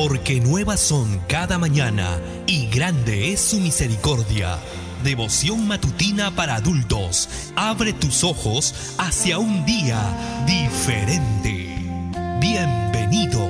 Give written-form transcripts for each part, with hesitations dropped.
porque nuevas son cada mañana y grande es su misericordia. Devoción matutina para adultos. Abre tus ojos hacia un día diferente. Bienvenido.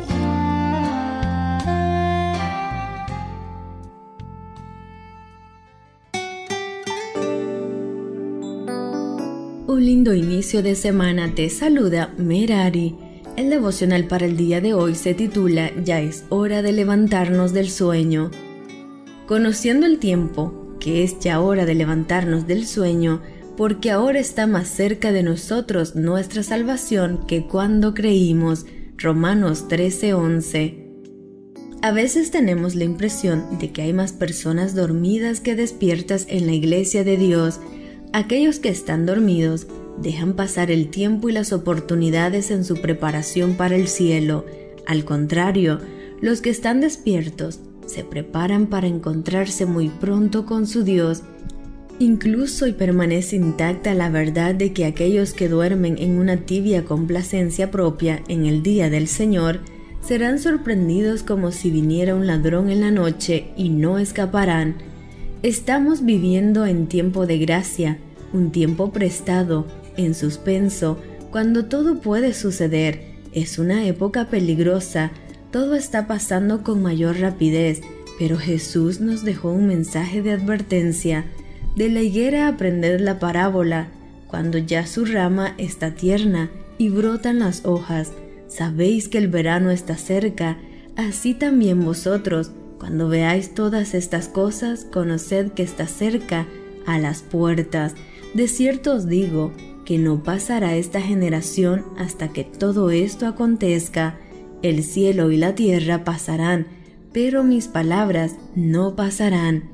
Un lindo inicio de semana te saluda Merari. El devocional para el día de hoy se titula Ya es hora de levantarnos del sueño. Conociendo el tiempo, que es ya hora de levantarnos del sueño, porque ahora está más cerca de nosotros nuestra salvación que cuando creímos. Romanos 13:11. A veces tenemos la impresión de que hay más personas dormidas que despiertas en la iglesia de Dios. Aquellos que están dormidos dejan pasar el tiempo y las oportunidades en su preparación para el cielo. Al contrario, los que están despiertos se preparan para encontrarse muy pronto con su Dios. Incluso y permanece intacta la verdad de que aquellos que duermen en una tibia complacencia propia en el día del Señor serán sorprendidos como si viniera un ladrón en la noche y no escaparán. Estamos viviendo en tiempo de gracia, un tiempo prestado, en suspenso, cuando todo puede suceder. Es una época peligrosa, todo está pasando con mayor rapidez, pero Jesús nos dejó un mensaje de advertencia. De la higuera aprended la parábola, cuando ya su rama está tierna y brotan las hojas, sabéis que el verano está cerca, así también vosotros, cuando veáis todas estas cosas, conoced que está cerca, a las puertas. De cierto os digo, que no pasará esta generación hasta que todo esto acontezca. El cielo y la tierra pasarán, pero mis palabras no pasarán.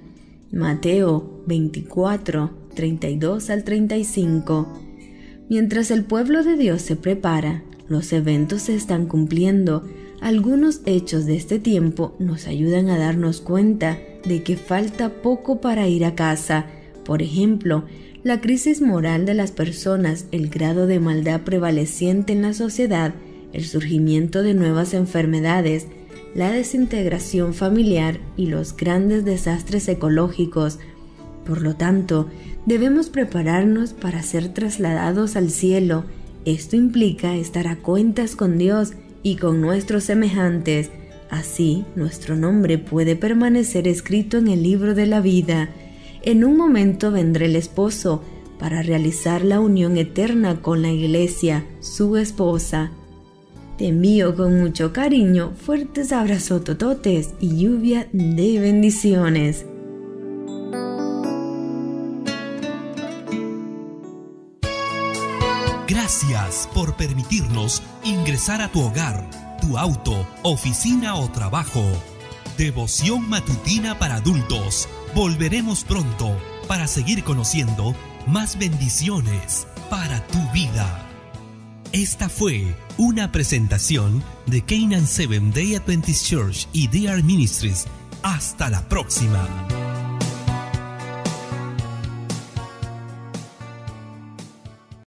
Mateo 24, 32 al 35. Mientras el pueblo de Dios se prepara, los eventos se están cumpliendo. Algunos hechos de este tiempo nos ayudan a darnos cuenta de que falta poco para ir a casa. Por ejemplo, la crisis moral de las personas, el grado de maldad prevaleciente en la sociedad, el surgimiento de nuevas enfermedades, la desintegración familiar y los grandes desastres ecológicos. Por lo tanto, debemos prepararnos para ser trasladados al cielo. Esto implica estar a cuentas con Dios y con nuestros semejantes. Así, nuestro nombre puede permanecer escrito en el libro de la vida. En un momento vendrá el esposo para realizar la unión eterna con la iglesia, su esposa. Te envío con mucho cariño, fuertes abrazotototes y lluvia de bendiciones. Gracias por permitirnos ingresar a tu hogar, tu auto, oficina o trabajo. Devoción matutina para adultos. Volveremos pronto para seguir conociendo más bendiciones para tu vida. Esta fue una presentación de Canaan Seventh Day Adventist Church y DR Ministries. Hasta la próxima.